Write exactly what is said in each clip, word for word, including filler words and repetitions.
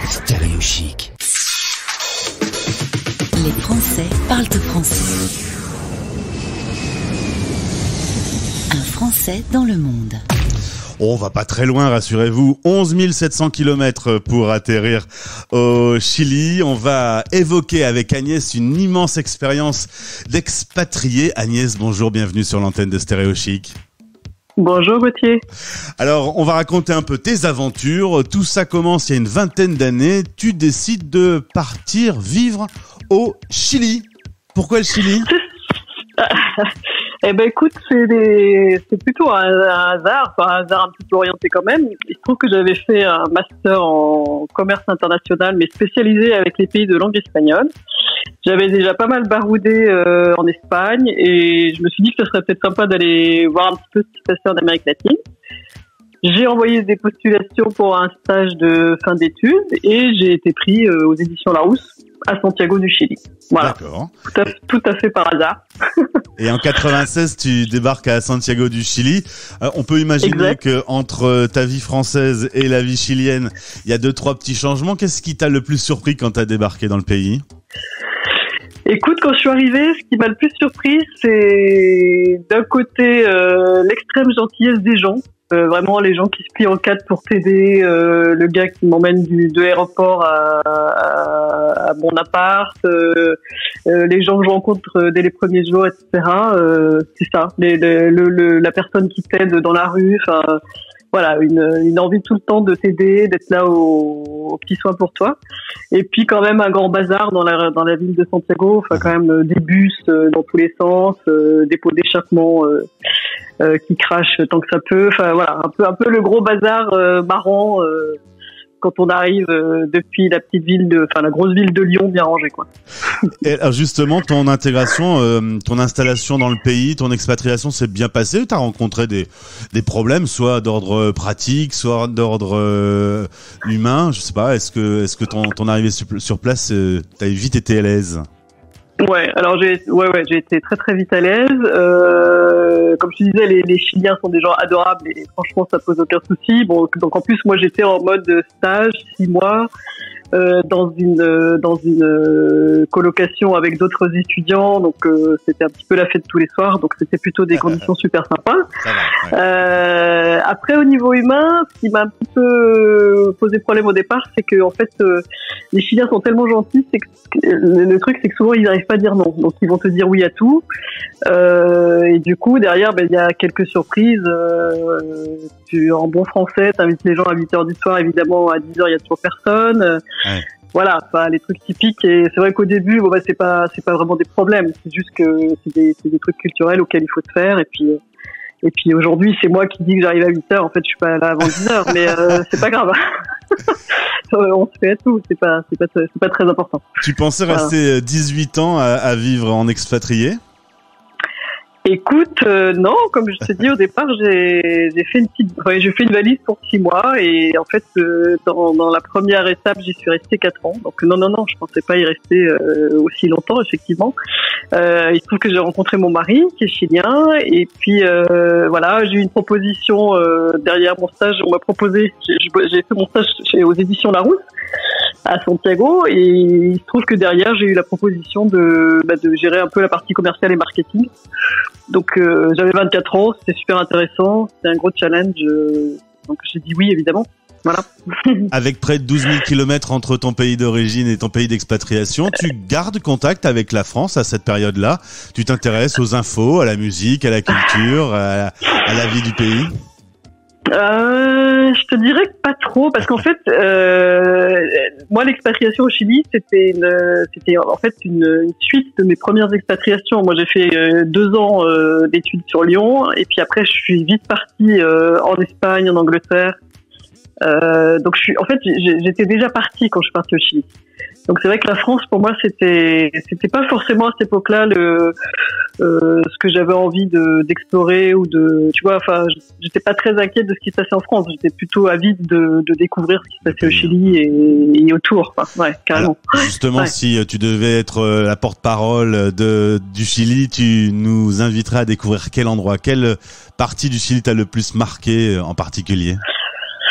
Stéréo Chic. Les Français parlent français. Un Français dans le monde. On va pas très loin, rassurez-vous. onze mille sept cents kilomètres pour atterrir au Chili. On va évoquer avec Agnès une immense expérience d'expatrié. Agnès, bonjour, bienvenue sur l'antenne de Stéréo Chic. Bonjour Gauthier. Alors, on va raconter un peu tes aventures. Tout ça commence il y a une vingtaine d'années. Tu décides de partir vivre au Chili. Pourquoi le Chili ? Eh ben écoute, c'est des, c'est plutôt un, un hasard, enfin un hasard un petit peu orienté quand même. Il se trouve que j'avais fait un master en commerce international, mais spécialisé avec les pays de langue espagnole. J'avais déjà pas mal baroudé euh, en Espagne et je me suis dit que ce serait peut-être sympa d'aller voir un petit peu ce qui se passait en Amérique latine. J'ai envoyé des postulations pour un stage de fin d'études et j'ai été pris euh, aux éditions Larousse à Santiago du Chili. Voilà. D'accord. Tout à, tout à fait par hasard. Et en quatre-vingt-seize, tu débarques à Santiago du Chili. Euh, on peut imaginer exact. Que entre ta vie française et la vie chilienne, il y a deux, trois petits changements. Qu'est-ce qui t'a le plus surpris quand t'as débarqué dans le pays ? Écoute, quand je suis arrivée, ce qui m'a le plus surpris, c'est d'un côté euh, l'extrême gentillesse des gens. Euh, vraiment, les gens qui se plient en quatre pour t'aider, euh, le gars qui m'emmène du, de l'aéroport à, à, à mon appart, euh, euh, les gens que je rencontre dès les premiers jours, et cetera. Euh, c'est ça, les, les, le, le, la personne qui t'aide dans la rue, enfin... Voilà, une, une envie tout le temps de t'aider, d'être là aux, aux petits soins pour toi. Et puis quand même un grand bazar dans la dans la ville de Santiago. Enfin quand même des bus euh, dans tous les sens, euh, des pots d'échappement euh, euh, qui crachent tant que ça peut. Enfin voilà, un peu un peu le gros bazar euh, marrant euh, quand on arrive euh, depuis la petite ville de, enfin la grosse ville de Lyon bien rangée quoi. Et alors justement, ton intégration, euh, ton installation dans le pays, ton expatriation s'est bien passée ou t'as rencontré des des problèmes, soit d'ordre pratique, soit d'ordre euh, humain, je sais pas. Est-ce que est-ce que ton ton arrivée sur, sur place, euh, t'as vite été à l'aise ? Ouais, alors j'ai ouais ouais j'ai été très très vite à l'aise. Euh, comme je te disais, les, les Chiliens sont des gens adorables et franchement ça pose aucun souci. Bon, donc en plus moi j'étais en mode stage six mois. Euh, dans une euh, dans une euh, colocation avec d'autres étudiants, donc euh, c'était un petit peu la fête tous les soirs, donc c'était plutôt des conditions super sympas. Ça va, ouais. Euh, après au niveau humain, ce qui m'a un petit peu posé problème au départ, c'est que en fait euh, les Chiliens sont tellement gentils, c'est que le, le truc c'est que souvent ils n'arrivent pas à dire non, donc ils vont te dire oui à tout. Euh, et du coup derrière, ben il y a quelques surprises. Euh, tu en bon français, t'invites les gens à huit heures du soir, évidemment à dix heures il y a toujours personne. Ouais. Voilà, enfin les trucs typiques. Et c'est vrai qu'au début, bon bah c'est pas c'est pas vraiment des problèmes, c'est juste que c'est des c'est des trucs culturels auxquels il faut se faire. Et puis et puis aujourd'hui, c'est moi qui dis que j'arrive à huit heures. En fait, je suis pas là avant dix heures, mais euh, c'est pas grave. On se fait à tout. C'est pas c'est pas c'est pas très important. Tu pensais voilà. rester dix-huit ans à, à vivre en expatrié ? Écoute, euh, non, comme je te dis au départ, j'ai, j'ai fait une petite, ouais, j'ai fait une valise pour six mois et en fait, euh, dans, dans la première étape, j'y suis restée quatre ans. Donc non, non, non, je pensais pas y rester euh, aussi longtemps, effectivement. Euh, il se trouve que j'ai rencontré mon mari, qui est chilien, et puis euh, voilà, j'ai eu une proposition euh, derrière mon stage. On m'a proposé, j'ai, j'ai fait mon stage chez, aux éditions Larousse à Santiago, et il se trouve que derrière, j'ai eu la proposition de, bah, de gérer un peu la partie commerciale et marketing. Donc euh, j'avais vingt-quatre ans, c'était super intéressant, c'était un gros challenge, euh, donc j'ai dit oui évidemment, voilà. Avec près de douze mille kilomètres entre ton pays d'origine et ton pays d'expatriation, tu gardes contact avec la France à cette période-là ? Tu t'intéresses aux infos, à la musique, à la culture, à, à la vie du pays ? Euh, je te dirais que pas trop, parce qu'en fait, euh, moi l'expatriation au Chili, c'était une, c'était en fait une, une suite de mes premières expatriations. Moi, j'ai fait euh, deux ans euh, d'études sur Lyon, et puis après, je suis vite partie euh, en Espagne, en Angleterre. Euh, donc, je suis, en fait, j'étais déjà partie quand je suis partie au Chili. Donc c'est vrai que la France pour moi c'était c'était pas forcément à cette époque-là le euh, ce que j'avais envie de d'explorer ou de tu vois enfin j'étais pas très inquiète de ce qui se passait en France, j'étais plutôt avide de de découvrir ce qui se passait au Chili et, et autour enfin, ouais carrément. Alors, justement ouais. Si tu devais être la porte-parole de du Chili, tu nous inviterais à découvrir quel endroit, quelle partie du Chili t'a le plus marqué en particulier?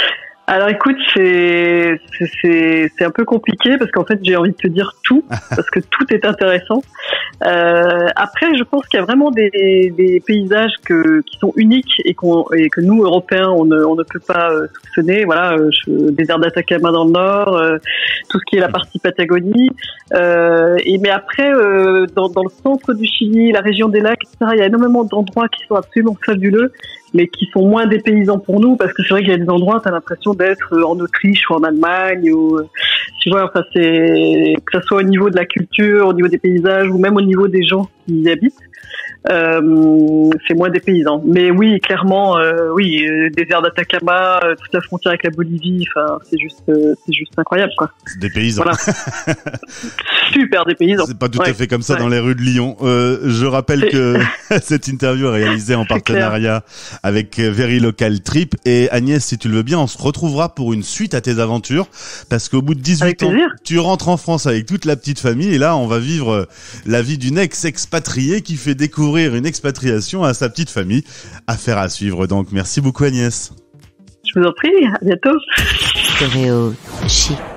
Alors écoute, c'est c'est c'est c'est un peu compliqué parce qu'en fait j'ai envie de te dire tout parce que tout est intéressant. Euh, après, je pense qu'il y a vraiment des des paysages que qui sont uniques et qu'on et que nous Européens on ne on ne peut pas euh, soupçonner. Voilà, euh, je, désert d'Atacama dans le nord, euh, tout ce qui est la partie Patagonie. Euh, et mais après, euh, dans dans le centre du Chili, la région des lacs, et cetera, il y a énormément d'endroits qui sont absolument fabuleux, mais qui sont moins dépaysants pour nous, parce que c'est vrai qu'il y a des endroits, t'as l'impression d'être en Autriche ou en Allemagne, ou tu vois, enfin c'est que ça soit au niveau de la culture, au niveau des paysages, ou même au niveau des gens qui y habitent, euh, c'est moins dépaysant. Mais oui, clairement, euh, oui, euh, désert d'Atacama, euh, toute la frontière avec la Bolivie, enfin c'est juste, euh, c'est juste incroyable, quoi. C'est dépaysant. Voilà. Super dépaysant. C'est pas tout ouais. à fait comme ça ouais. dans les rues de Lyon. Euh, je rappelle c'est... que cette interview est réalisée en partenariat clair. avec Very Local Trip. Et Agnès, si tu le veux bien, on se retrouvera pour une suite à tes aventures, parce qu'au bout de dix-huit ans, tu rentres en France avec toute la petite famille, et là, on va vivre la vie d'une ex-expatriée qui fait découvrir une expatriation à sa petite famille. Affaire à suivre donc. Merci beaucoup Agnès. Je vous en prie, à bientôt. Stéréo chic.